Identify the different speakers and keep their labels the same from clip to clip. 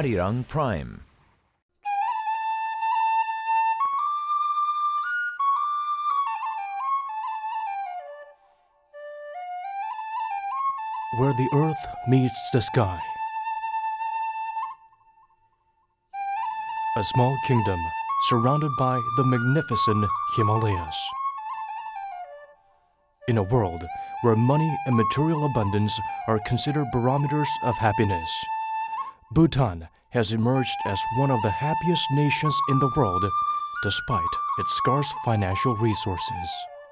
Speaker 1: Arirang Prime.
Speaker 2: Where the earth meets the sky. A small kingdom surrounded by the magnificent Himalayas. In a world where money and material abundance are considered barometers of happiness, Bhutan has emerged as one of the happiest nations in the world despite its scarce financial resources.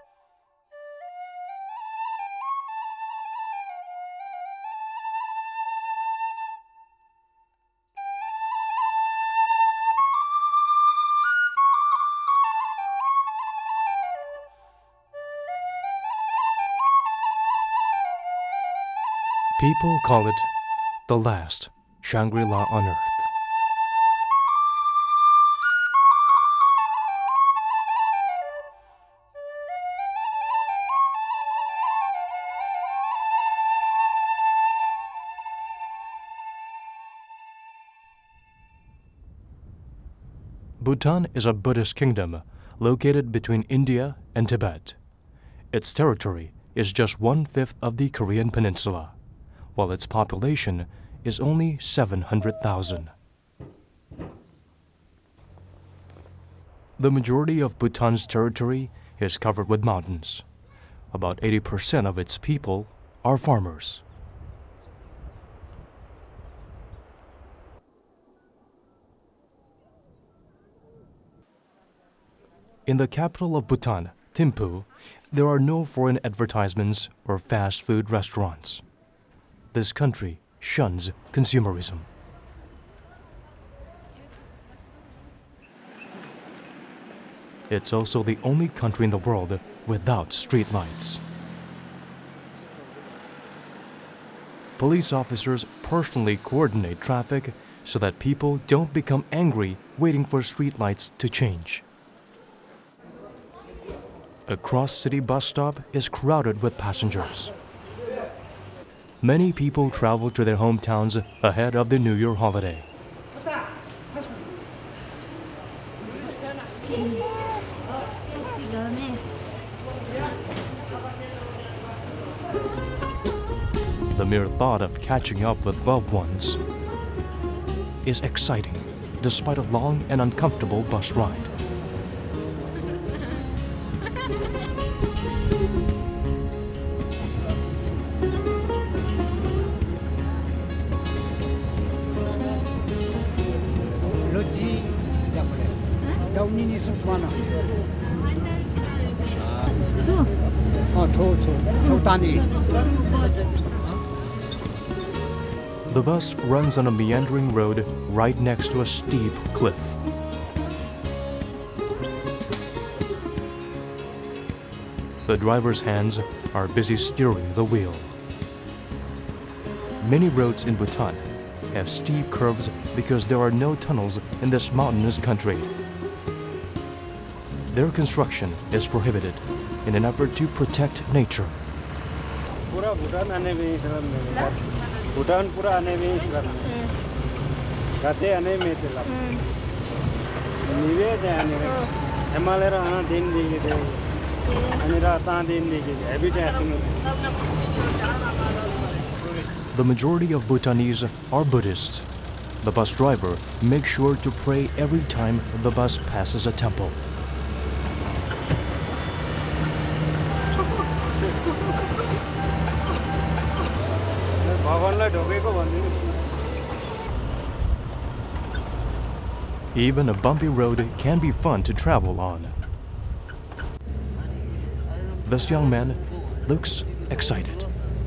Speaker 2: People call it the last Shangri-La on Earth. Bhutan is a Buddhist kingdom located between India and Tibet. Its territory is just 1/5 of the Korean peninsula, while its population is only 700,000. The majority of Bhutan's territory is covered with mountains. About 80% of its people are farmers. In the capital of Bhutan, Thimphu, there are no foreign advertisements or fast food restaurants. This country shuns consumerism. It's also the only country in the world without streetlights. Police officers personally coordinate traffic so that people don't become angry waiting for streetlights to change. A cross-city bus stop is crowded with passengers. Many people travel to their hometowns ahead of the New Year holiday. The mere thought of catching up with loved ones is exciting, despite a long and uncomfortable bus ride. The bus runs on a meandering road right next to a steep cliff. The driver's hands are busy steering the wheel. Many roads in Bhutan have steep curves because there are no tunnels in this mountainous country. Their construction is prohibited in an effort to protect nature. The majority of Bhutanese are Buddhists. The bus driver makes sure to pray every time the bus passes a temple. Even a bumpy road can be fun to travel on. This young man looks excited.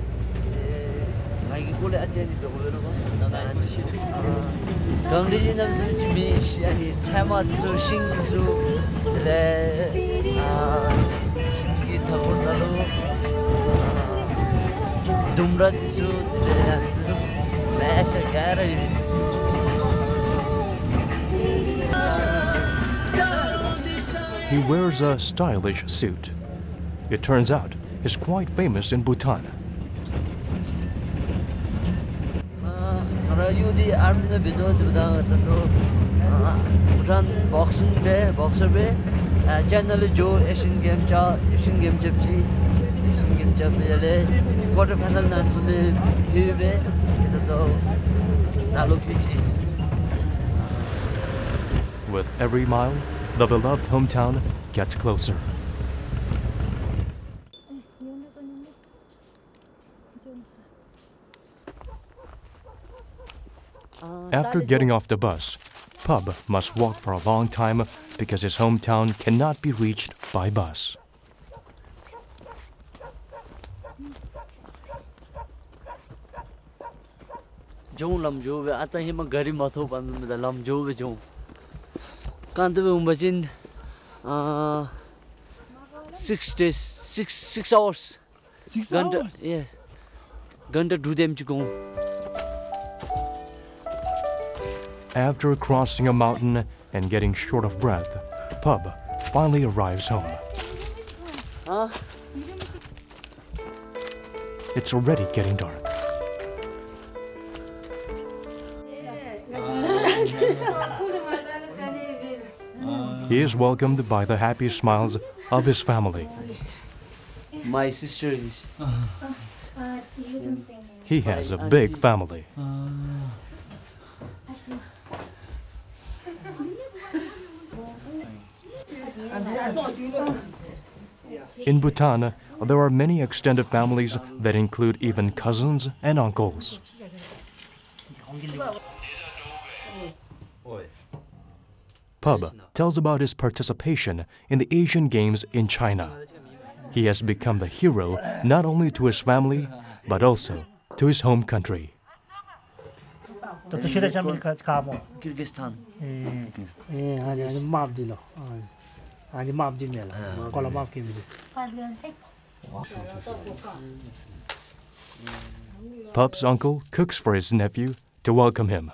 Speaker 2: He wears a stylish suit. It turns out he's quite famous in Bhutan.
Speaker 1: you the army the video to Bhutan boxer be channel Joe Asian Game Asian Game Japji Asian Game Japji quarter final na hibe to nalukichi.
Speaker 2: With every mile, the beloved hometown gets closer. After getting off the bus, Pub must walk for a long time because his hometown cannot be reached by bus.
Speaker 1: Jong lam jo ata hi ma gari ma tho ban da lam jo be jo kan de umbajin 6 days 6 hours
Speaker 3: 6 hours.
Speaker 1: Yes ganda do them to go.
Speaker 2: After crossing a mountain and getting short of breath, Pub finally arrives home. It's already getting dark. He is welcomed by the happy smiles of his family.
Speaker 1: My sister is.
Speaker 2: He has a big family. In Bhutan, there are many extended families that include even cousins and uncles. Pub tells about his participation in the Asian Games in China. He has become the hero not only to his family, but also to his home country.
Speaker 1: Kyrgyzstan.
Speaker 2: Pub's uncle cooks for his nephew to welcome him.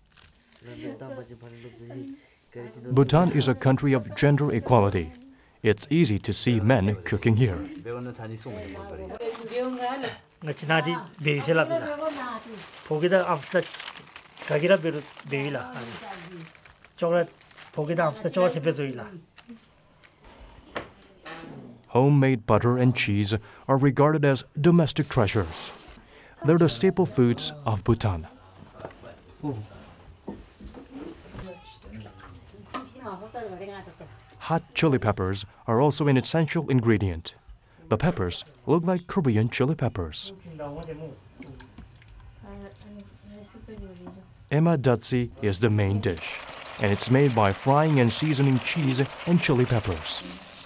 Speaker 2: Bhutan is a country of gender equality. It's easy to see men cooking here. Homemade butter and cheese are regarded as domestic treasures. They're the staple foods of Bhutan. Hot chili peppers are also an essential ingredient. The peppers look like Korean chili peppers. Ema datsi is the main dish, and it's made by frying and seasoning cheese and chili peppers.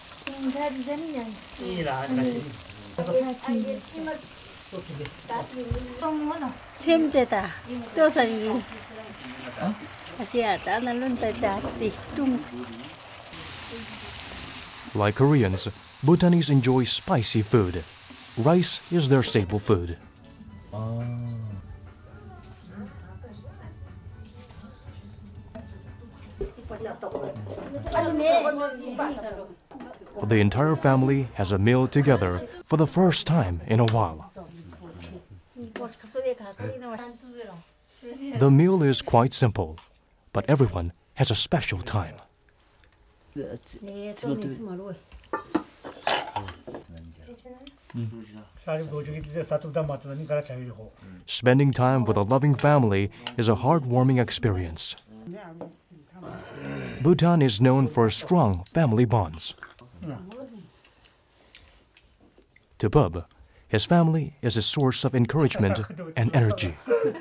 Speaker 2: Like Koreans, Bhutanese enjoy spicy food. Rice is their staple food. The entire family has a meal together for the first time in a while. The meal is quite simple, but everyone has a special time. Spending time with a loving family is a heartwarming experience. Bhutan is known for strong family bonds. To Pub, his family is a source of encouragement and energy.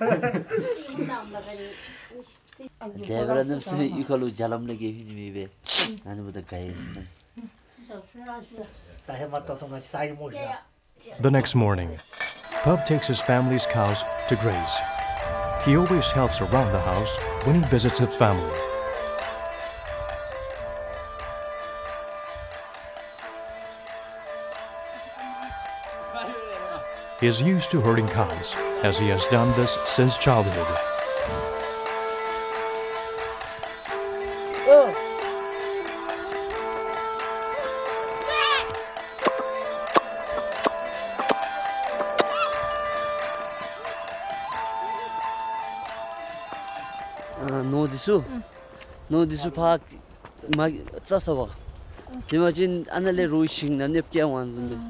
Speaker 2: The next morning, Pub takes his family's cows to graze. He always helps around the house when he visits his family. He is used to herding cows, as he has done this since childhood.
Speaker 1: disu. No disu park mag tsasawa. Imagine anale ruishing na nepkia wan.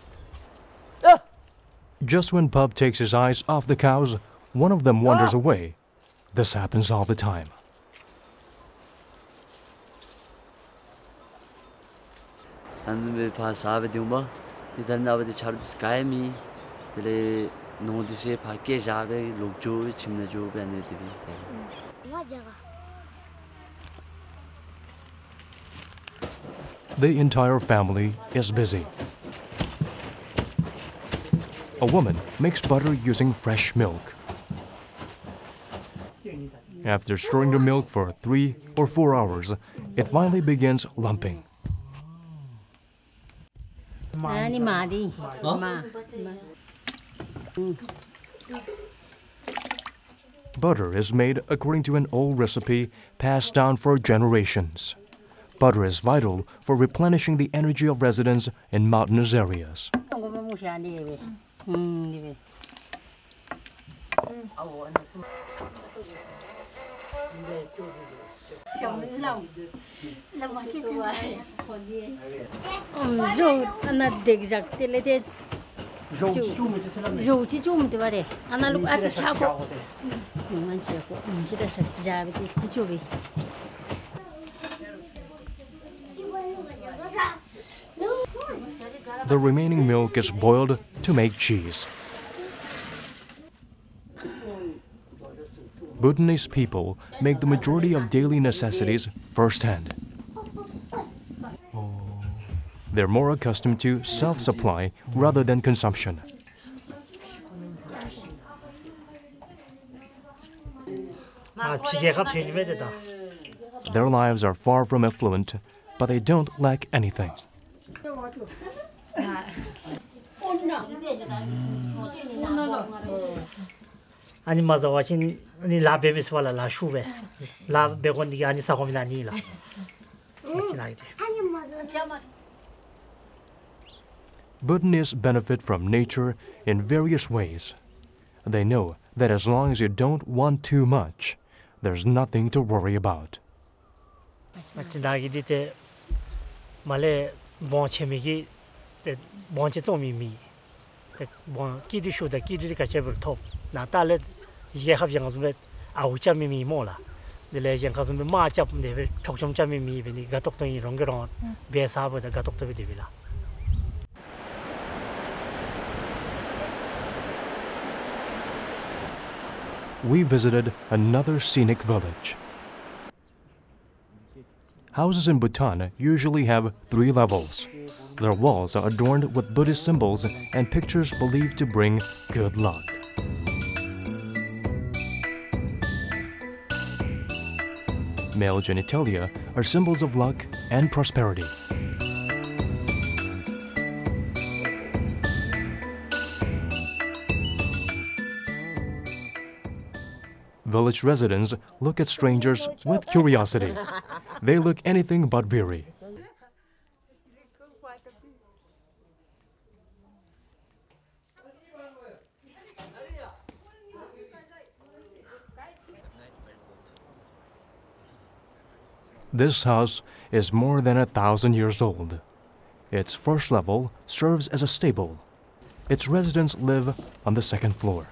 Speaker 2: Just when Pup takes his eyes off the cows, one of them wanders away. This happens all the time.
Speaker 1: And we pass ave dumba. Idan ave the char sky me. The no dise package ave lukjo chimna jo bane tibi.
Speaker 2: The entire family is busy. A woman makes butter using fresh milk. After storing the milk for 3 or 4 hours, it finally begins lumping. Butter is made according to an old recipe passed down for generations. Butter is vital for replenishing the energy of residents in mountainous areas. The remaining milk is boiled to make cheese. Bhutanese people make the majority of daily necessities firsthand. They're more accustomed to self-supply rather than consumption. Their lives are far from affluent, but they don't lack anything.
Speaker 3: Ani maza watching ni la babies wala la shuve la begondi ani sa komila ni la.
Speaker 2: Bhutanese benefit from nature in various ways. They know that as long as you don't want too much, there's nothing to worry about.
Speaker 3: Male bon chemiki the bon chesomi mi the bon kidu shu the kidu ka chebur top na talet ye have Yangzom au chami mi mola the legend has been march up the chokchom chami mi when he got to in Rongeron be sabo the got to the villa.
Speaker 2: We visited another scenic village. Houses in Bhutan usually have 3 levels. Their walls are adorned with Buddhist symbols and pictures believed to bring good luck. Male genitalia are symbols of luck and prosperity. Village residents look at strangers with curiosity. They look anything but weary. This house is more than 1,000 years old. Its first level serves as a stable. Its residents live on the 2nd floor.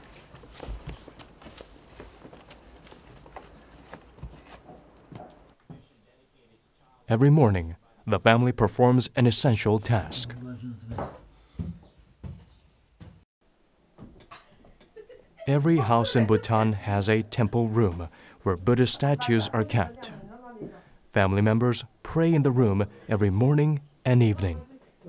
Speaker 2: Every morning, the family performs an essential task. Every house in Bhutan has a temple room where Buddhist statues are kept. Family members pray in the room every morning and evening.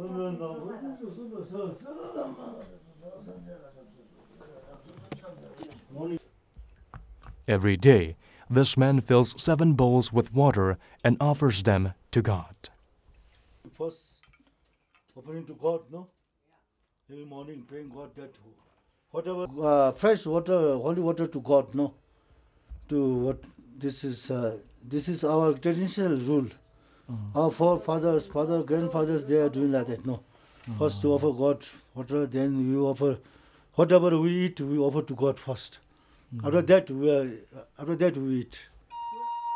Speaker 2: Every day, this man fills 7 bowls with water and offers them to God.
Speaker 4: First, offering to God, no? Every morning praying God that whatever fresh water, holy water to God, no? To what this is our traditional rule. Our forefathers, grandfathers, they are doing like that, no? First to offer God water, then we offer whatever we eat, we offer to God first. After that we eat.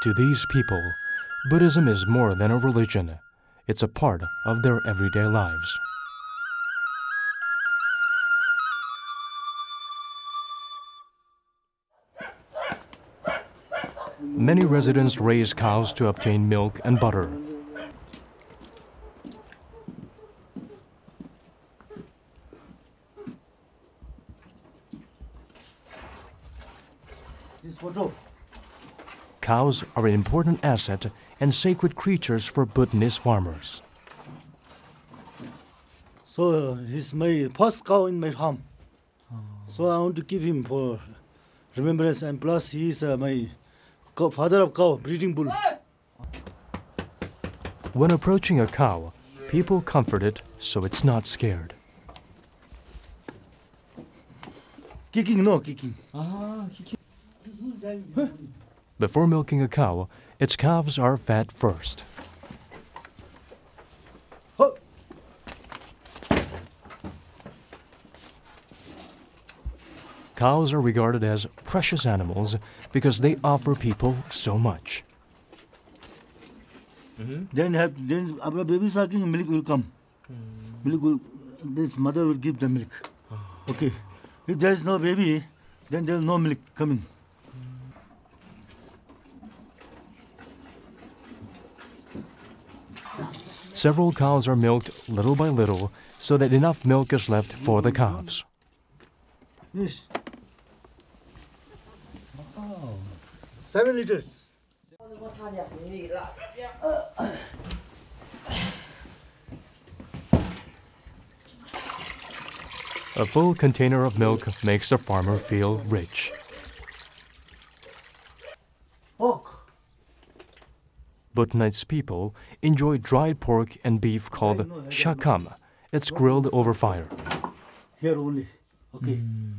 Speaker 2: To these people, Buddhism is more than a religion. It's a part of their everyday lives. Many residents raise cows to obtain milk and butter.
Speaker 4: This photo.
Speaker 2: Cows are an important asset and sacred creatures for Bhutanese farmers.
Speaker 4: So he's my first cow in my farm. So I want to keep him for remembrance, and plus he is my father of cow, breeding bull.
Speaker 2: When approaching a cow, people comfort it so it's not scared.
Speaker 4: Kicking, no kicking.
Speaker 2: Before milking a cow, its calves are fed first.
Speaker 4: Oh.
Speaker 2: Cows are regarded as precious animals because they offer people so much.
Speaker 4: Then after baby sucking, milk will come. Milk will, this mother will give the milk. Okay. If there is no baby, then there is no milk coming.
Speaker 2: Several cows are milked little by little so that enough milk is left for the calves.
Speaker 4: Yes. 7 liters.
Speaker 2: A full container of milk makes the farmer feel rich.
Speaker 4: Pork.
Speaker 2: Bhutanese people enjoy dried pork and beef called shakam. It's grilled over fire.
Speaker 4: Here only. Okay.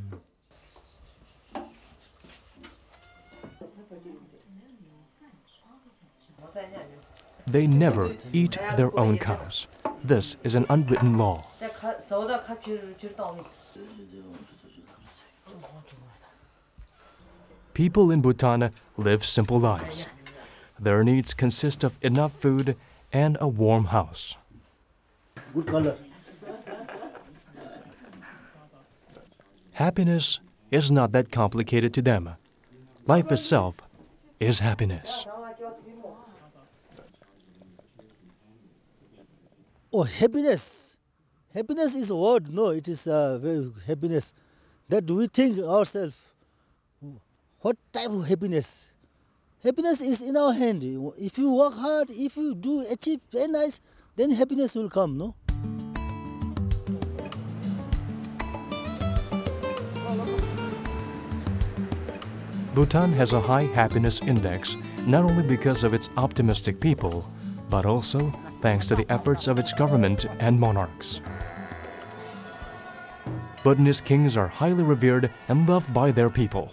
Speaker 2: They never eat their own cows. This is an unwritten law. People in Bhutan live simple lives. Their needs consist of enough food and a warm house.
Speaker 4: Good color.
Speaker 2: Happiness is not that complicated to them. Life itself is happiness.
Speaker 4: Oh, happiness. Happiness is a word. No, it is very happiness. That we think ourselves. What type of happiness? Happiness is in our hand. If you work hard, if you do achieve very nice, then happiness will come, no?
Speaker 2: Bhutan has a high happiness index not only because of its optimistic people, but also thanks to the efforts of its government and monarchs. Bhutanese kings are highly revered and loved by their people.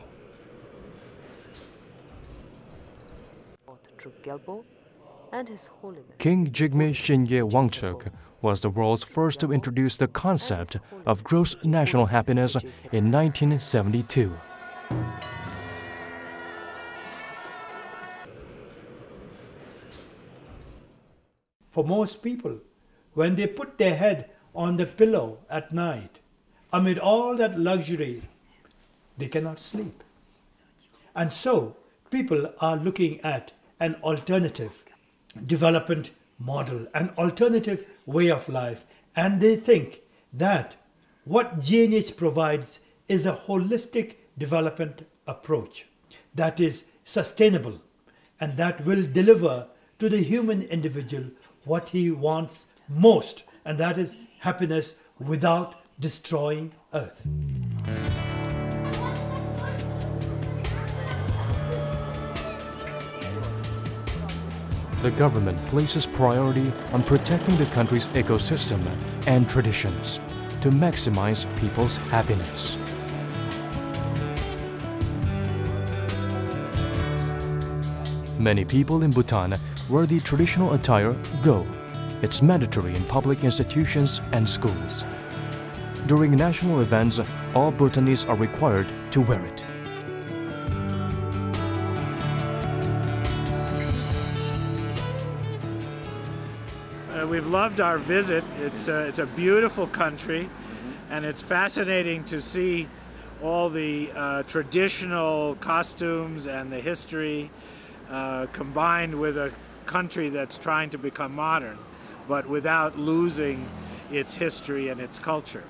Speaker 5: And His Holiness.
Speaker 2: King Jigme Shinye Wangchuk was the world's first to introduce the concept of gross national happiness in 1972.
Speaker 6: For most people, when they put their head on the pillow at night, amid all that luxury, they cannot sleep. And so, people are looking at an alternative development model, an alternative way of life, and they think that what GNH provides is a holistic development approach that is sustainable and that will deliver to the human individual what he wants most, and that is happiness without destroying Earth.
Speaker 2: The government places priority on protecting the country's ecosystem and traditions to maximize people's happiness. Many people in Bhutan wear the traditional attire go. It's mandatory in public institutions and schools. During national events, all Bhutanese are required to wear it.
Speaker 7: we've loved our visit. It's a beautiful country, and it's fascinating to see all the traditional costumes and the history combined with a country that's trying to become modern, but without losing its history and its culture.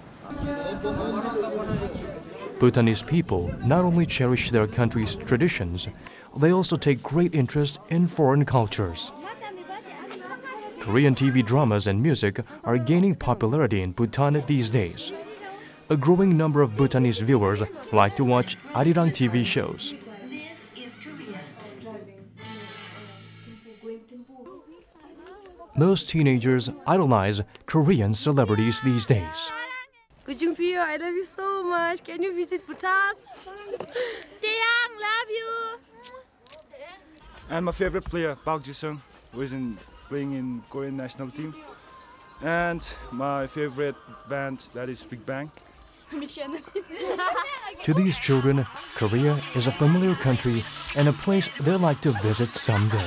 Speaker 2: Bhutanese people not only cherish their country's traditions, they also take great interest in foreign cultures. Korean TV dramas and music are gaining popularity in Bhutan these days. A growing number of Bhutanese viewers like to watch Arirang TV shows. Most teenagers idolize Korean celebrities these days.
Speaker 8: Gujungpio, I love you so much. Can you visit Bhutan? Taeyang, love you.
Speaker 9: And my favorite player, Park Ji-sung, who is playing in Korean national team. And my favorite band, that is Big Bang.
Speaker 2: To these children, Korea is a familiar country and a place they'd like to visit someday.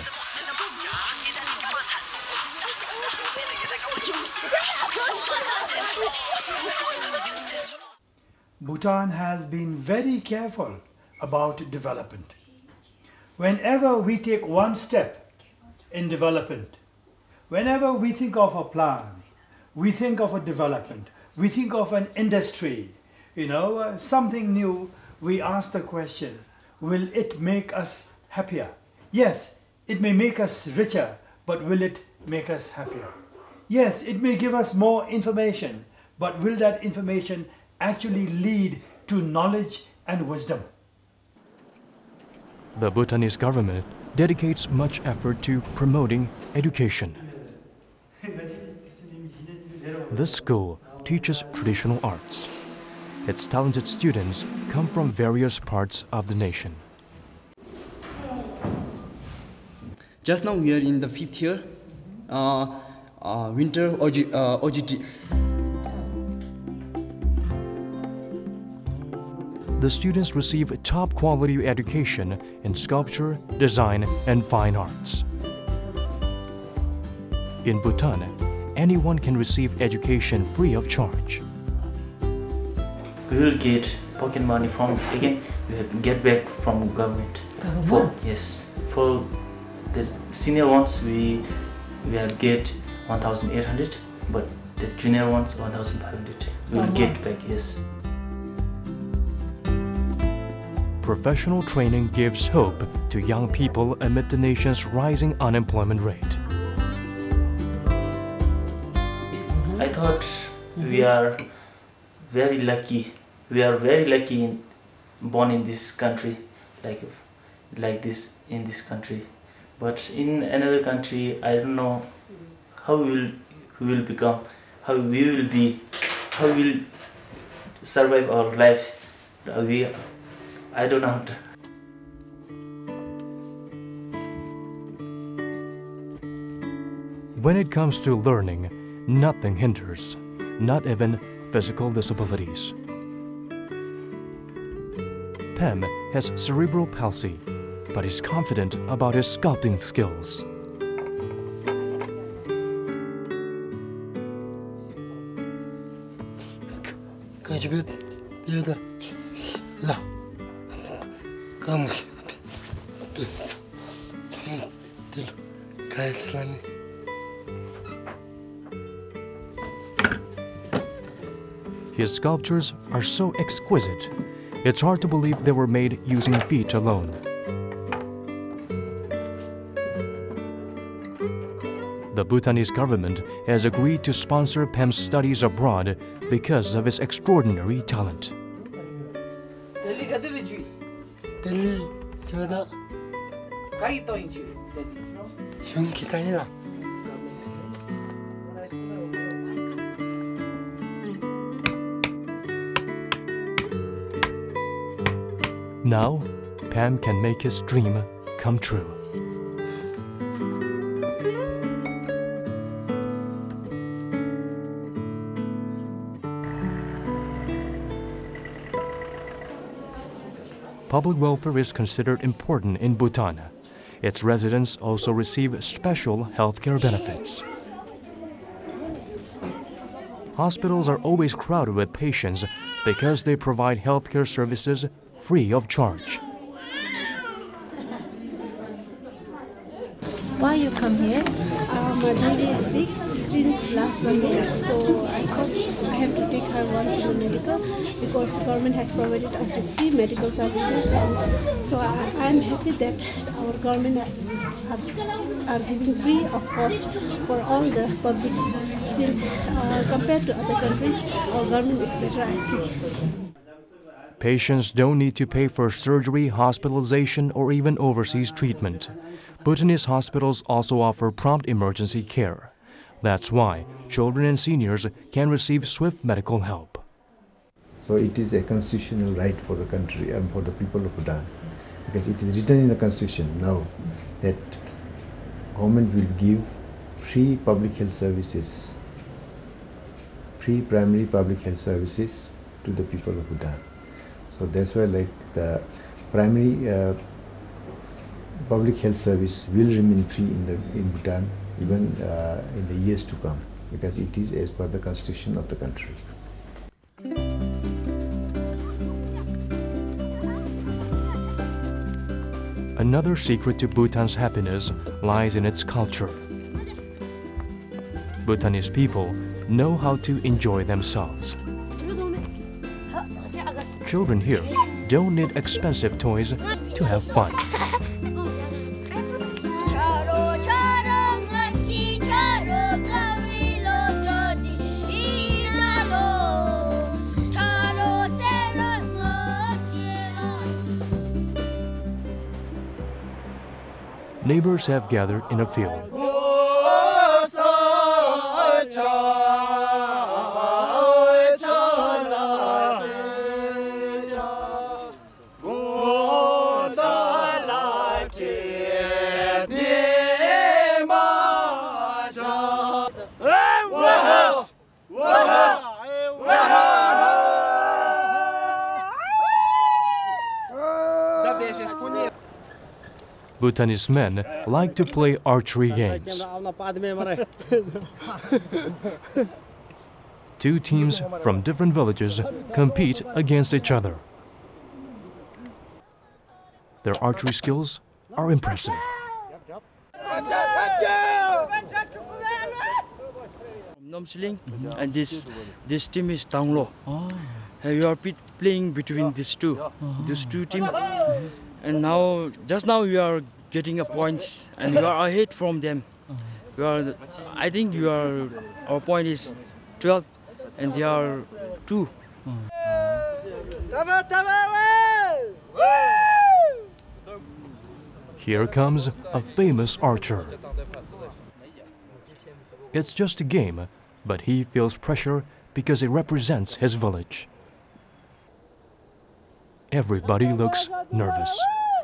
Speaker 6: Bhutan has been very careful about development. Whenever we take one step in development, whenever we think of a plan, we think of a development, we think of an industry, something new, we ask the question, will it make us happier? Yes, it may make us richer, but will it make us happier? Yes, it may give us more information, but will that information actually lead to knowledge and wisdom?
Speaker 2: The Bhutanese government dedicates much effort to promoting education. This school teaches traditional arts. Its talented students come from various parts of the nation.
Speaker 10: Just now we are in the 5th year, winter OGT.
Speaker 2: The students receive top quality education in sculpture, design, and fine arts. In Bhutan, anyone can receive education free of charge.
Speaker 11: We will get pocket money from, again, we will get back from government. Yes, for the senior ones we will get 1,800, but the junior ones 1,500. We will get back, yes.
Speaker 2: Professional training gives hope to young people amid the nation's rising unemployment rate.
Speaker 11: I thought we are very lucky. We are very lucky born in this country, like this in this country. But in another country, I don't know how we will become, how we will be, how we will survive our life. I don't know.
Speaker 2: When it comes to learning, nothing hinders, not even physical disabilities. Pem has cerebral palsy, but is confident about his sculpting skills. His sculptures are so exquisite, it's hard to believe they were made using feet alone. The Bhutanese government has agreed to sponsor Pem's studies abroad because of his extraordinary talent. Now, Pem can make his dream come true. Public welfare is considered important in Bhutan. Its residents also receive special healthcare benefits. hospitals are always crowded with patients because they provide healthcare services free of charge.
Speaker 12: Why you come here? My baby is sick since last Sunday, so I thought I have to take her once in the medical because the government has provided us with free medical services, and so I am happy that our government are giving free of cost for all the publics. Since compared to other countries, our government is better, I think.
Speaker 2: Patients don't need to pay for surgery, hospitalization, or even overseas treatment. Bhutanese hospitals also offer prompt emergency care. That's why children and seniors can receive swift medical help.
Speaker 13: So it is a constitutional right for the country and for the people of Bhutan, because it is written in the constitution now that government will give free public health services, free primary public health services to the people of Bhutan. So that's why like the primary public health service will remain free in Bhutan even in the years to come, because it is as per the constitution of the country.
Speaker 2: Another secret to Bhutan's happiness lies in its culture. Bhutanese people know how to enjoy themselves. Children here don't need expensive toys to have fun. Neighbors have gathered in a field. Bhutanese men like to play archery games. Two teams from different villages compete against each other. Their archery skills are impressive.
Speaker 14: And this team is down low. You are playing between these two teams. And now, just now, you are getting a points, and you are ahead from them. I think our point is 12, and they are 2.
Speaker 2: Here comes a famous archer. It's just a game, but he feels pressure because it represents his village. Everybody looks nervous.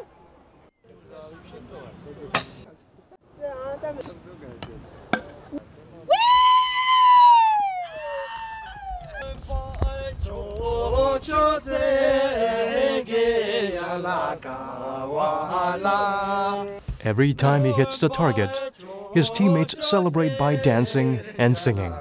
Speaker 2: Every time he hits the target, his teammates celebrate by dancing and singing.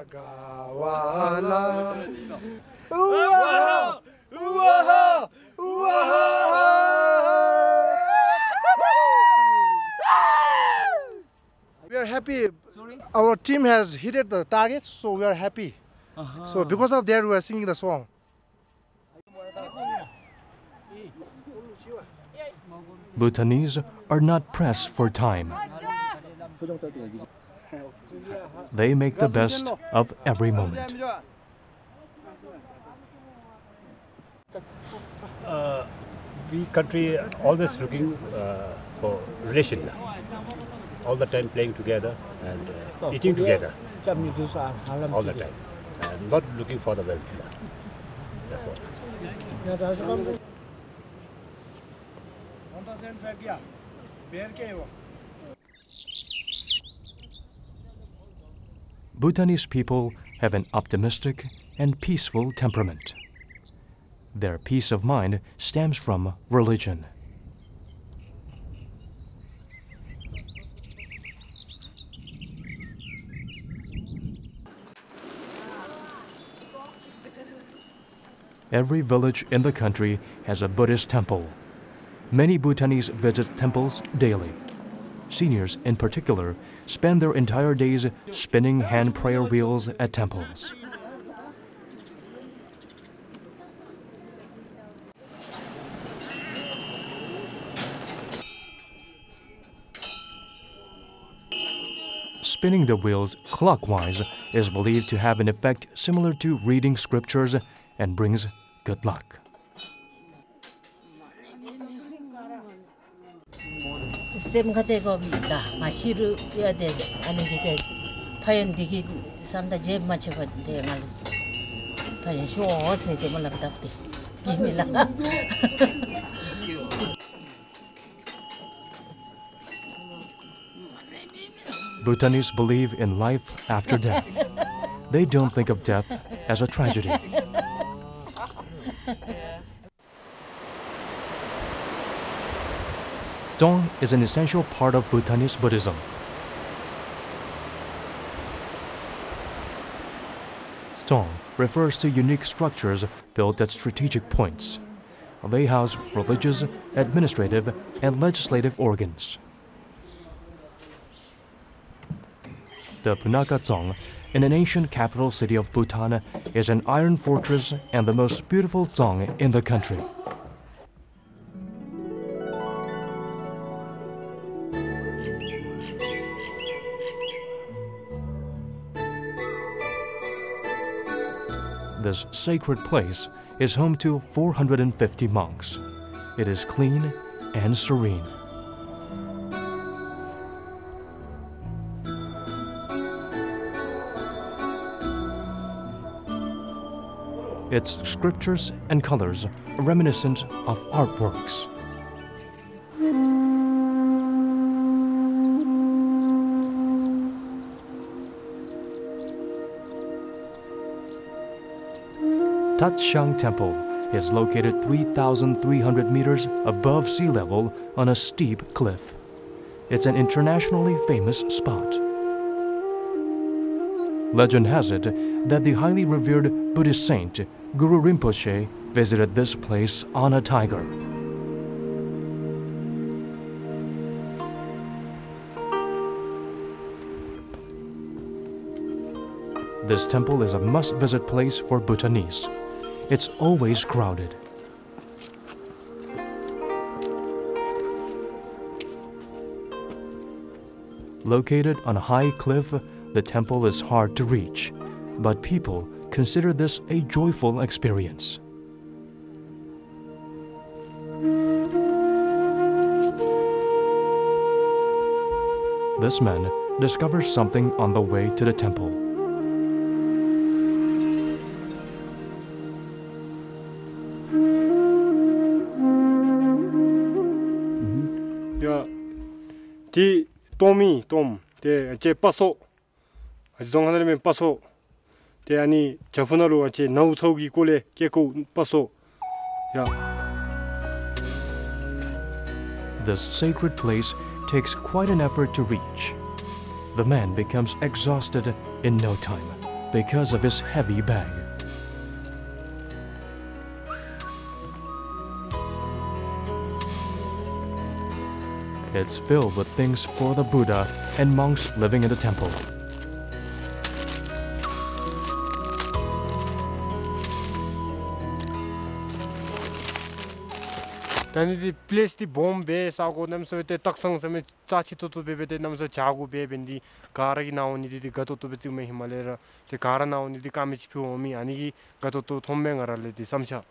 Speaker 15: We are happy. Our team has hit the target, so we are happy. So because of that, we are singing the song.
Speaker 2: Bhutanese are not pressed for time. They make the best of every moment.
Speaker 16: We country always looking for relation, all the time playing together and eating together, all the time, and not looking for the wealth. That's all.
Speaker 2: Bhutanese people have an optimistic and peaceful temperament. Their peace of mind stems from religion. Every village in the country has a Buddhist temple. Many Bhutanese visit temples daily. Seniors, in particular, spend their entire days spinning hand prayer wheels at temples. Spinning the wheels clockwise is believed to have an effect similar to reading scriptures and brings good luck. Bhutanese believe in life after death. They don't think of death as a tragedy. Stong is an essential part of Bhutanese Buddhism. Stong refers to unique structures built at strategic points. They house religious, administrative, and legislative organs. The Punakha Tsong, in an ancient capital city of Bhutan, is an iron fortress and the most beautiful tsong in the country. This sacred place is home to 450 monks. It is clean and serene. Its scriptures and colors are reminiscent of artworks. Tat Shang Temple is located 3,300 meters above sea level on a steep cliff. It's an internationally famous spot. Legend has it that the highly revered Buddhist saint Guru Rinpoche visited this place on a tiger. This temple is a must-visit place for Bhutanese. It's always crowded. Located on a high cliff, the temple is hard to reach, but people consider this a joyful experience. This man discovers something on the way to the temple.
Speaker 17: Di Tomi Tom de je paso ajong hanerme paso de ani jafunaru ache nau thogi kole keko paso ya.
Speaker 2: This sacred place takes quite an effort to reach. The man becomes exhausted in no time because of his heavy bag. It's filled with things for the Buddha and monks living in the temple.
Speaker 17: Then the place the bomb base ago nam so te taksang same chachi to bebe nam so jagu be bendi karagi na oni di gato to betu me Himalaya te kara na oni di kamich phu omi ani gato to thommengarale di samcha.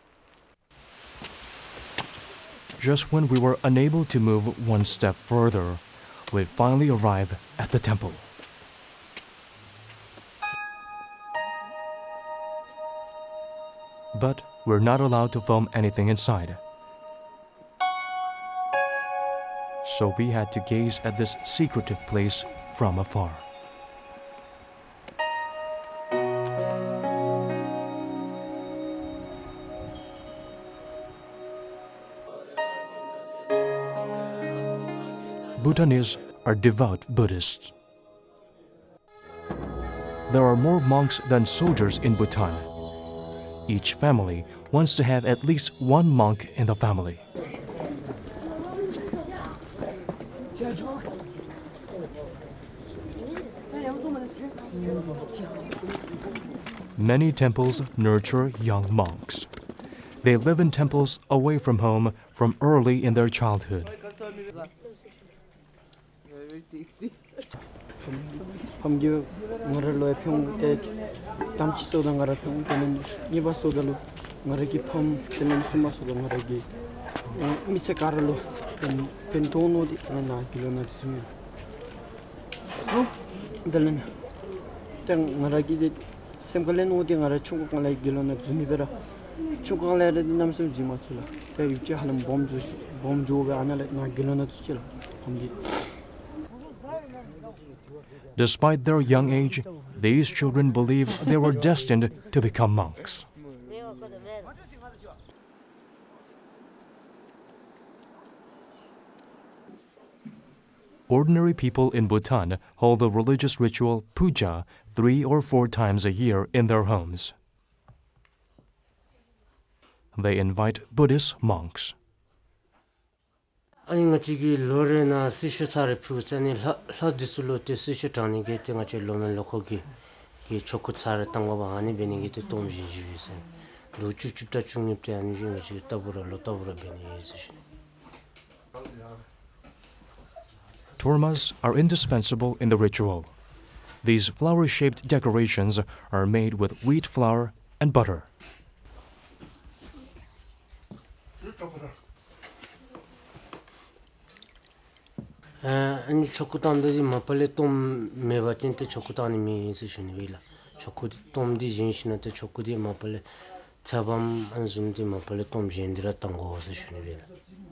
Speaker 2: Just when we were unable to move one step further, we finally arrive at the temple. But we're not allowed to film anything inside. So we had to gaze at this secretive place from afar. Bhutanese are devout Buddhists. There are more monks than soldiers in Bhutan. Each family wants to have at least one monk in the family. Many temples nurture young monks. They live in temples away from home from early in their childhood. Despite their young age, these children believe they were destined to become monks. Ordinary people in Bhutan hold the religious ritual puja 3 or 4 times a year in their homes. They invite Buddhist monks.
Speaker 18: 아니 같이 로레나 시셔사를 피우자니 라디슬로테 시셔타니 게테 같이 로멜로 거기 이 초코사를 땅거 아니 베니게 또 동지지비세 로추춥다 중립대 아니지 같이 더불어로 베니 있으시.
Speaker 2: Tormas are indispensable in the ritual. These flower-shaped decorations are made with wheat flour and butter.
Speaker 18: 아니 초코담들이 마팔레 좀 매바진테 초코담이 미스시니 빌라 초코 톰디 진신한테 초코디 마팔레 차밤 안숨디 마팔레 톰 진디라던 거 스시니 빌라.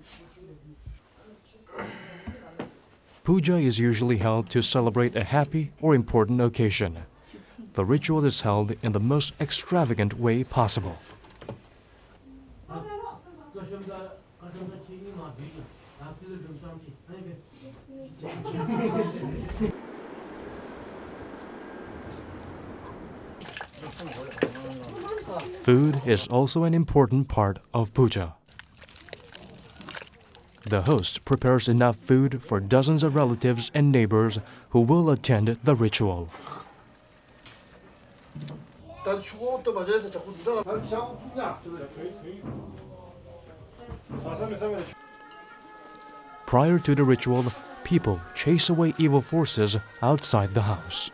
Speaker 2: Puja is usually held to celebrate a happy or important occasion. The ritual is held in the most extravagant way possible. Food is also an important part of puja. The host prepares enough food for dozens of relatives and neighbors who will attend the ritual. Prior to the ritual, people chase away evil forces outside the house.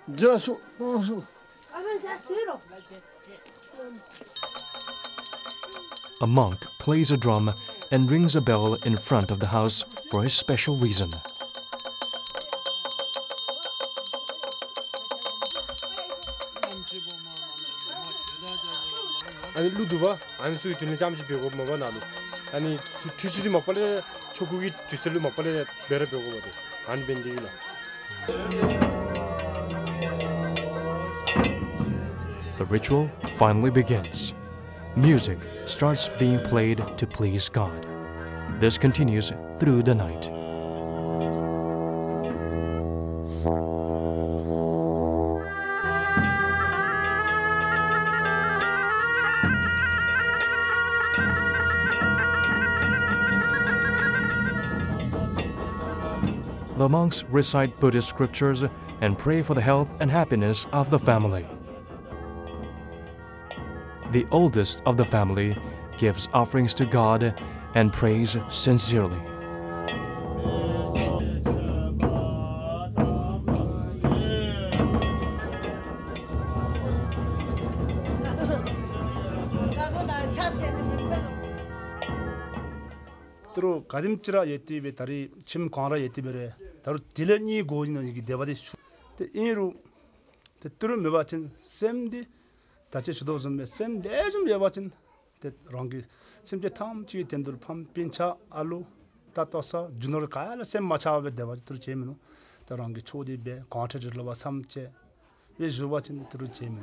Speaker 2: A monk plays a drum and rings a bell in front of the house for a special reason.
Speaker 17: 아니 루두바 안 수이트는 잠시 배고 먹어 나도 아니 뒤지지 먹벌레 초국이 뒤슬로 먹벌레 매ረ 배고 거든 안 벤지기나.
Speaker 2: The ritual finally begins. Music starts being played to please God. This continues through the night. The monks recite Buddhist scriptures and pray for the health and happiness of the family. The oldest of the family gives offerings to God and prays sincerely.
Speaker 19: 들어 가dim치라 예티베 다리 침 광라 예티베레 다루 딜레니 고지는 이게 대바데 때 이루 때 들어 메바친 셈디 다체 주도좀 셈 대좀 메바친 때 랑기 셈제 탐치 텐들 팜 핀차 알루 따떠서 주노르 가야라 셈 마차베 대바지 들어 제미노 때 랑기 초디베 과체들로바 삼체 왜 주바친 들어 제미노.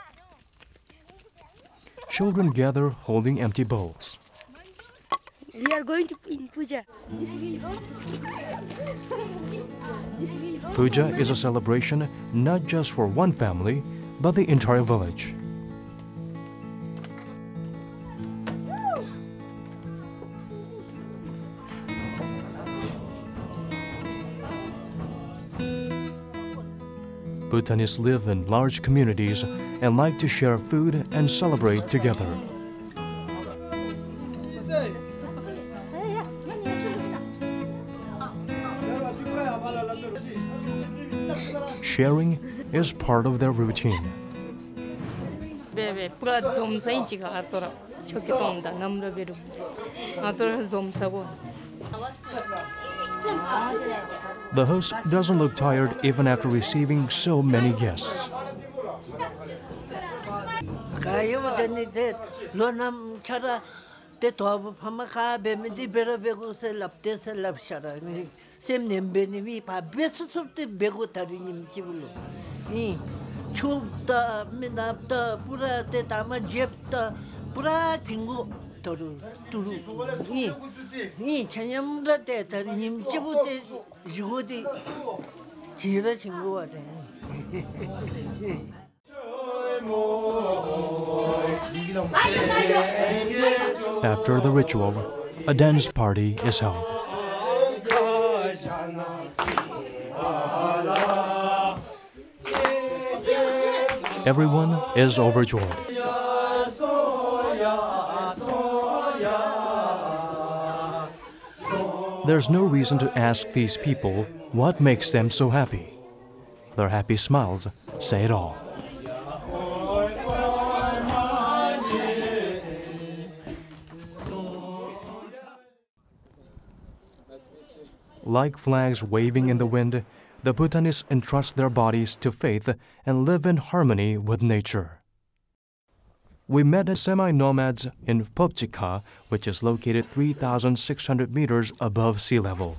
Speaker 2: Children gather holding empty bowls.
Speaker 8: We are going to in puja.
Speaker 2: Puja is a celebration not just for one family, but the entire village. Bhutanese live in large communities and like to share food and celebrate together. Sharing is part of their routine. The host doesn't look tired even after receiving so many guests. After the ritual, a dance party is held. Everyone is overjoyed. There's no reason to ask these people what makes them so happy. Their happy smiles say it all. Like flags waving in the wind, the Bhutanese entrust their bodies to faith and live in harmony with nature. We met the semi-nomads in Popchika, which is located 3,600 meters above sea level.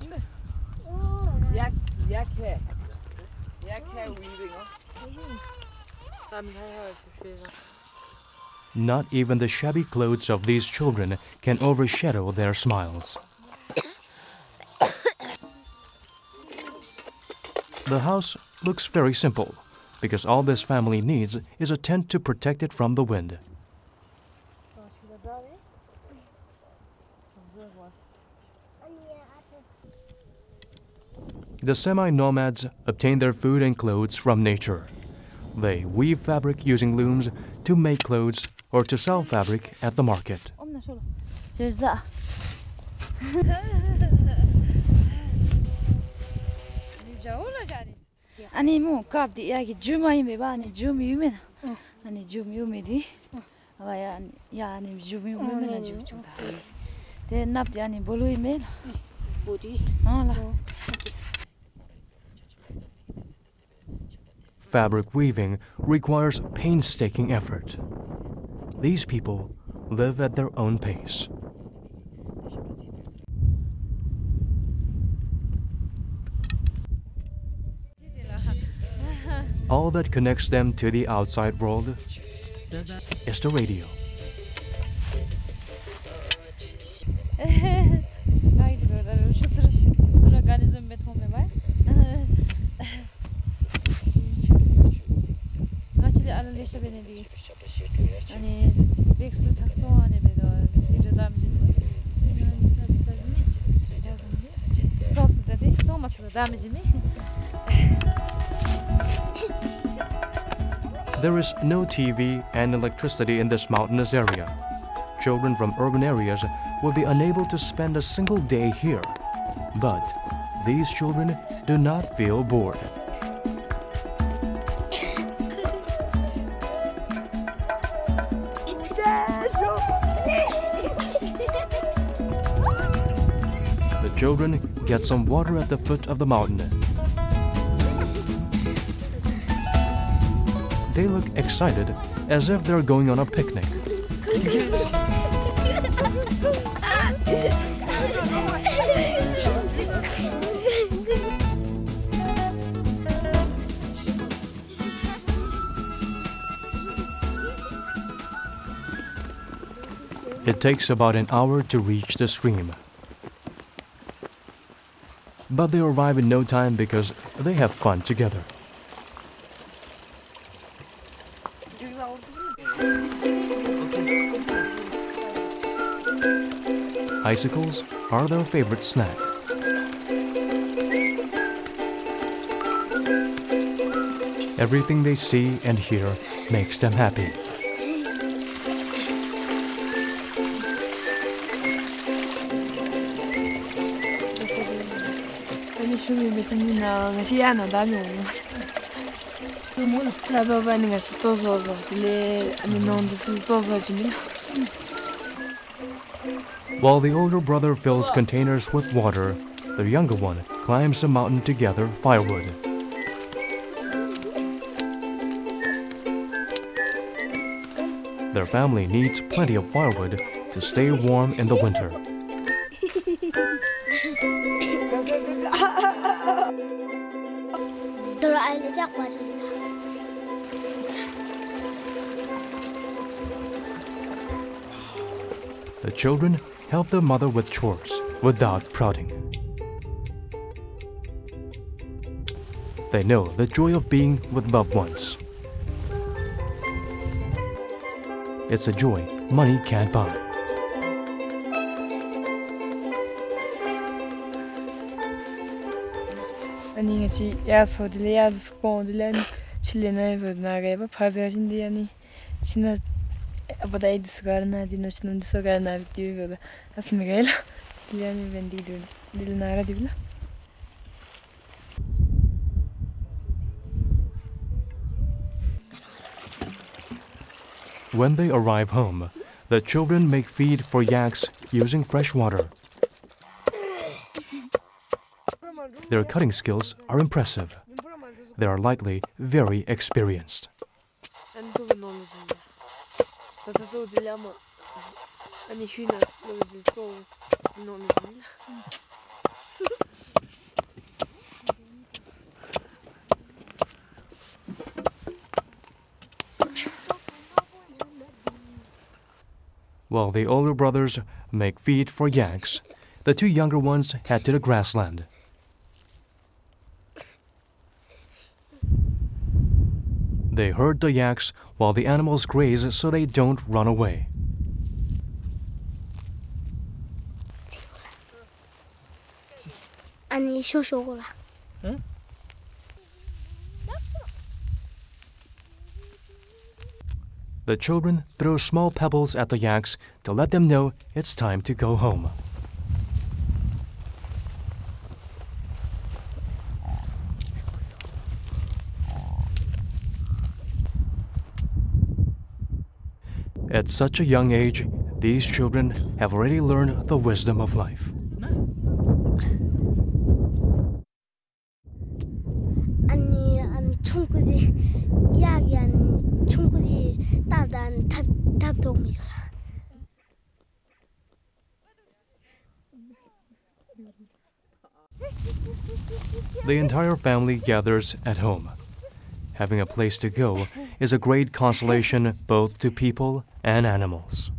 Speaker 2: Not even the shabby clothes of these children can overshadow their smiles. The house looks very simple, because all this family needs is a tent to protect it from the wind. The semi-nomads obtain their food and clothes from nature. They weave fabric using looms to make clothes or to sell fabric at the market.
Speaker 20: 아니 뭐 갑디 야기 주마이 메바니 주미 유메나 아니 주미 유메디 아야 야니 주미 유메나 주다 데 납디 아니 볼로이 메나 보디 알라.
Speaker 2: Fabric weaving requires painstaking effort. These people live at their own pace. All that connects them to the outside world is the radio. There is no TV and electricity in this mountainous area. Children from urban areas will be unable to spend a single day here. But these children do not feel bored. The children get some water at the foot of the mountain. They look excited, as if they're going on a picnic. It takes about an hour to reach the stream. But they arrive in no time because they have fun together. Icicles are their favorite snack. Everything they see and hear makes them happy. While the older brother fills containers with water, the younger one climbs the mountain to gather firewood. Their family needs plenty of firewood to stay warm in the winter. The children help their mother with chores without prodding. They know the joy of being with loved ones. It's a joy money can't buy. When they arrive home, the children make feed for yaks using fresh water. Their cutting skills are impressive. They are likely very experienced. While the older brothers make feed for yaks, the two younger ones head to the grassland. They herd the yaks while the animals graze so they don't run away. The children throw small pebbles at the yaks to let them know it's time to go home. At such a young age, these children have already learned the wisdom of life. The entire family gathers at home. Having a place to go is a great consolation both to people and animals.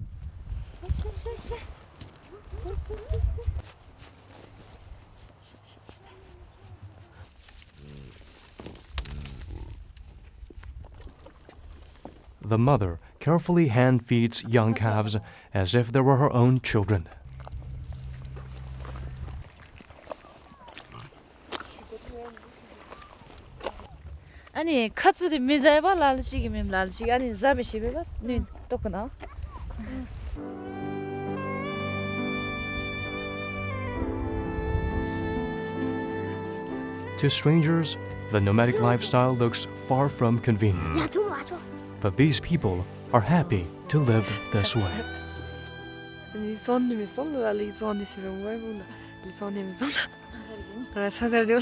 Speaker 2: The mother carefully hand feeds young calves as if they were her own children.
Speaker 20: 아니 카츠리 미자이바 랄시기면 랄시 아니 자베시베바 니 똑나
Speaker 2: To strangers, the nomadic lifestyle looks far from convenient. But these people are happy to live this way.
Speaker 21: 아니 손님이 손을 손이 시면 왜 몰라 손님이 손 아 사자들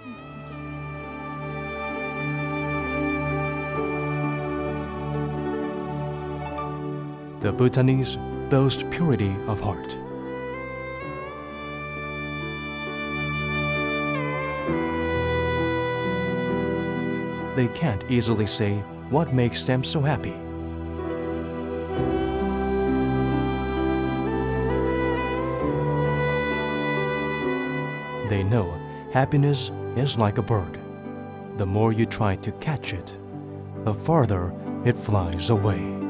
Speaker 2: The Bhutanese boast purity of heart. They can't easily say what makes them so happy. They know happiness is like a bird. The more you try to catch it, the farther it flies away.